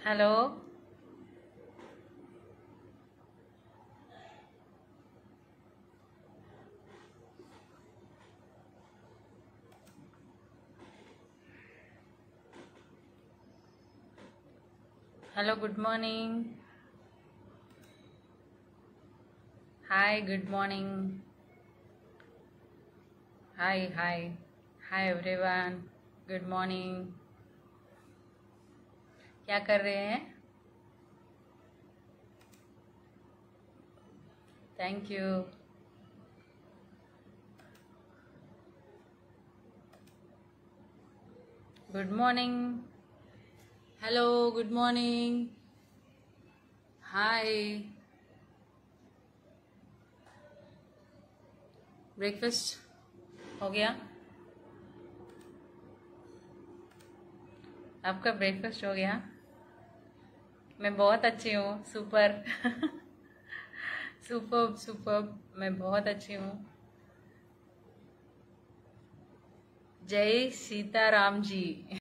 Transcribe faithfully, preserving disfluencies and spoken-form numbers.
Hello. Hello, good morning. Hi, good morning. Hi hi hi everyone, good morning. क्या कर रहे हैं? Thank you. Good morning. Hello, good morning. Hi. Breakfast हो गया? आपका breakfast हो गया? मैं बहुत अच्छी हूँ। सुपर। Super super. मैं बहुत अच्छी हूँ। जय सीताराम जी।